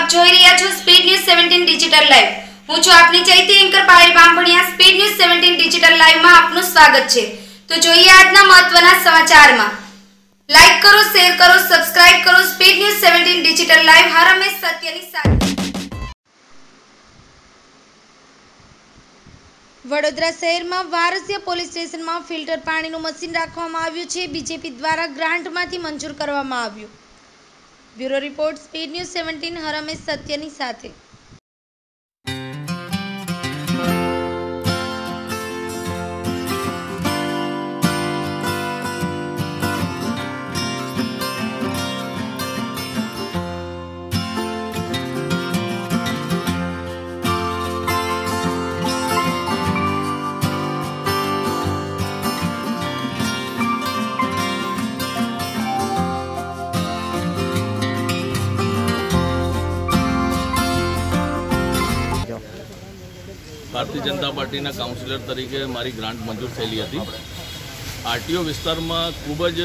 આપ જોઈ રહ્યા છો સ્પીડ ન્યૂઝ 17 ડિજિટલ લાઈવ। હું છું આપની ચૈતી anchor Payal Bambhaniya. Speed news 17 digital live માં આપનું સ્વાગત છે। તો જોઈએ આજના મહત્વના સમાચારમાં। લાઈક કરો, શેર કરો, સબસ્ક્રાઇબ કરો। સ્પીડ ન્યૂઝ 17 ડિજિટલ લાઈવ હર હંમેશ સત્યની સાથે। વડોદરા શહેરમાં વારસિયા પોલીસ સ્ટેશનમાં ફિલ્ટર પાણીનું મશીન રાખવામાં આવ્યું છે। બીજેપી દ્વારા ગ્રાન્ટમાંથી મંજૂર કરવામાં આવ્યું। ब्यूरो रिपोर्ट स्पीड न्यूज़ 17 हर हमेश सत्यनी साथे। भारतीय जनता पार्टी काउंसिलर तरीके मारी ग्रांट मंजूर थयेली हती। आरटीओ विस्तार में खूब ज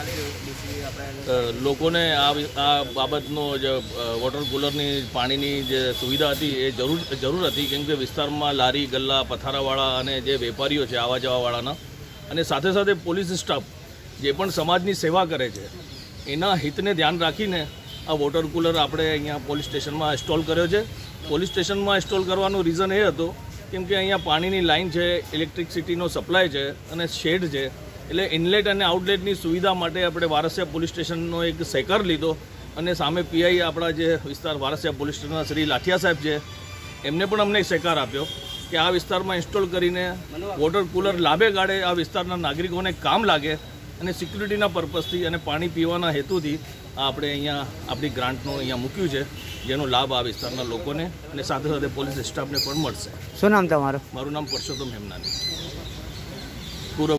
लोकोने आ बाबतनो ज वोटर कूलरनी पाणीनी जे सुविधा हती ए जरूर हती, केम के विस्तार में लारी गल्ला पथारावाळा अने जे वेपारीओ छे आवा जवावाळाना अने साथे साथे पोलीस स्टाफ जे पण समाजनी सेवा करे छे एना हितने ध्यान राखीने आ वोटर कूलर आपणे अहींया पोलीस स्टेशन में इंस्टॉल कर्यो छे। पोलीस स्टेशन में इंस्टॉल करवानुं रीजन ए हतो केम के अहींया पाणीनी लाइन है, इलेक्ट्रिसिटीनो सप्लाय है अने शेड है, एटले इनलेट अने आउटलेटनी सुविधा माटे आपणे वारसिया पोलीस स्टेशननो एक सहकार लीधो अने सामे पीआई आपणा जे विस्तार वारसिया पोलीस स्टेशनना श्री लाठिया साहेब छे एमने पण अमने सहकार आप्यो कि आ विस्तारमां इंस्टॉल करीने वोटर कूलर लाभे गाड़े आ विस्ताરના नागरिकोने काम लागे अने सिक्युरिटीना पर्पजथी अने पाणी पीवाना हेतुथी આપણે અહીંયા આપણી ગ્રાન્ટનો અહીંયા મૂક્યું છે, જેનો લાભ આ વિસ્તારના લોકોને અને સાથે સાથે પોલીસ સ્ટાફને પણ મળશે। શું નામ તમારું? મારું નામ પરસોત્તમ હેમનાની।